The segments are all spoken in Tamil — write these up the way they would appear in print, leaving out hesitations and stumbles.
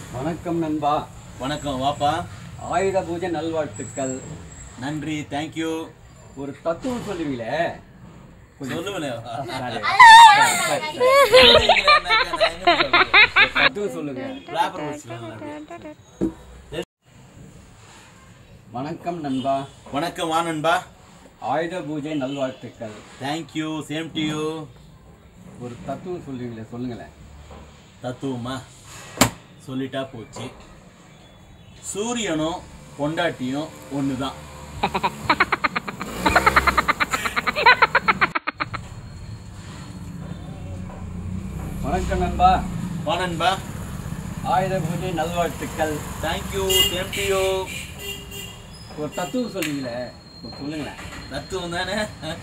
வணக்கம் நண்பா. வணக்கம் வாப்பா. ஆயுத பூஜை நல்வாழ்த்துக்கள். நன்றி, தேங்க்யூ. ஒரு தத்துவம் சொல்லுவீங்களே, சொல்லுவேன். தத்துவம் சொல்லுங்க. வணக்கம் நண்பா. வணக்கம் வா நண்பா. ஆயுத பூஜை நல்வாழ்த்துக்கள். Thank you, same to you. ஒரு தத்துவம் சொல்லுவீங்களே, சொல்லுங்களேன். தத்துவமா சொல்லிட்டா போச்சு. சூரியனும் பொண்டாட்டியும் ஒண்ணுதான். வணக்கம் நண்பா. வா நண்பா. ஆயுத பூஜை நல்வாழ்த்துக்கள். Thank you, same to you. ஒரு தத்துவம் சொல்லுவீங்களே, சொல்லுங்களேன். தத்துவம் தானே.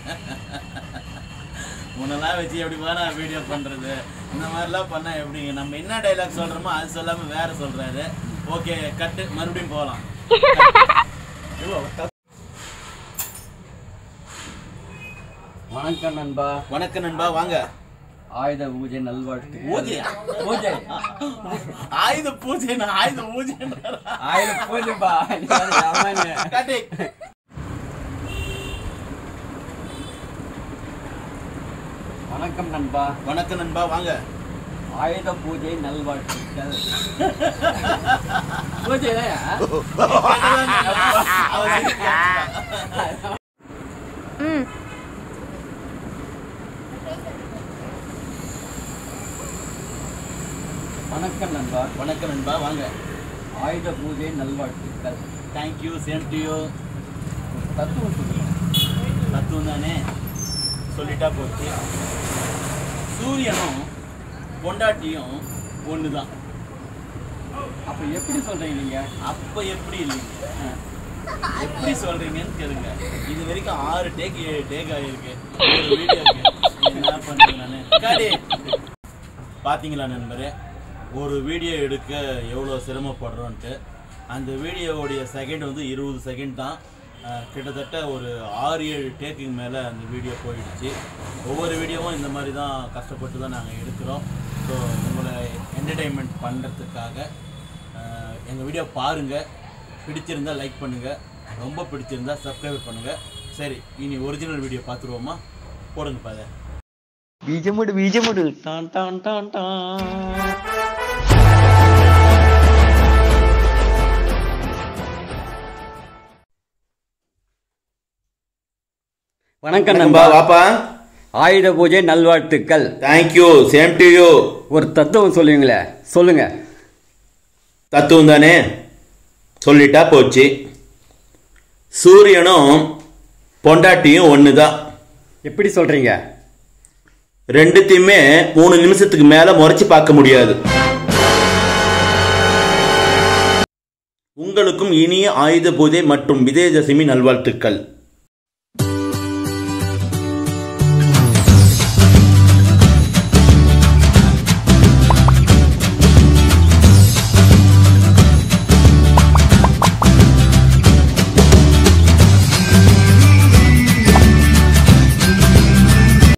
உன்னெல்லாம் வச்சு எப்படிப்பா நான் வீடியோ பண்ணுறது? இந்த மாதிரிலாம் பண்ணால் எப்படிங்க? நம்ம என்ன டைலாக் சொல்கிறோமோ அது சொல்லாமல் வேறு சொல்கிறாரு. ஓகே, கட்டு, மறுபடியும் போகலாம். வணக்கம் நண்பா. வணக்கம் நண்பா, வாங்க. ஆயுத பூஜை நல்வாழ்த்து. பூஜை பூஜை ஆயுத பூஜை. ஆயுத பூஜை ஆயுத பூஜைப்பா. கட்டி. வணக்கம் நண்பா. வணக்கம் நண்பா, வாங்க. ஆயுத பூஜை நல்வாழ்த்துக்கள். பூஜை வணக்கம் நண்பா. வணக்கம் நண்பா, வாங்க. ஆயுத பூஜை நல்வாழ்த்துக்கள். Thank you, same to you. தத்துவம் சொல்லுங்க. தத்துவம் தானே, சொல்லிட்டா போச்சு. சூரியனும் பொண்டாட்டியும் ஒன்று தான். அப்போ எப்படி சொல்றீங்க நீங்க? அப்போ எப்படி இல்லைங்க, எப்படி சொல்றீங்கன்னு கேளுங்க. இது வரைக்கும் 6 டேக் 7 டேக் ஆகிருக்கு ஒரு வீடியோக்கு. என்ன பண்ணுறேன் நான்? காடி பார்த்தீங்களா நண்பரே, ஒரு வீடியோ எடுக்க எவ்வளோ சிரமப்படுறோன்ட்டு. அந்த வீடியோவுடைய செகண்ட் வந்து 20 செகண்ட் தான். கிட்டத்தட்ட ஒரு 6-7 டேக்குக்கு மேலே அந்த வீடியோ போயிடுச்சு. ஒவ்வொரு வீடியோவும் இந்த மாதிரி தான் கஷ்டப்பட்டு தான் நாங்கள் எடுக்கிறோம். ஸோ உங்களை என்டர்டெயின்மெண்ட் பண்ணுறதுக்காக எங்கள் வீடியோ பாருங்கள். பிடிச்சிருந்தால் லைக் பண்ணுங்கள், ரொம்ப பிடிச்சிருந்தால் சப்ஸ்கிரைப் பண்ணுங்கள். சரி, இனி ஒரிஜினல் வீடியோ பார்த்துருவோமா? போடுங்க பாத. பீஜமுடு டான் டான் டான் டான். வணக்கம் நண்பா. வாப்பா. ஆயுத பூஜை நல்வாழ்த்துக்கள். Thank you, same to you. ஒரு தத்துவம் சொல்லுவீங்களே, சொல்லுங்க. தத்துவம் தானே, சொல்லிட்டா போச்சு. சூரியனும் பொண்டாட்டியும் ஒன்று தான். எப்படி சொல்றீங்க? ரெண்டுத்தையுமே 3 நிமிஷத்துக்கு மேல முறைச்சு பார்க்க முடியாது. உங்களுக்கும் இனிய ஆயுத பூஜை மற்றும் விஜயதசமி நல்வாழ்த்துக்கள்.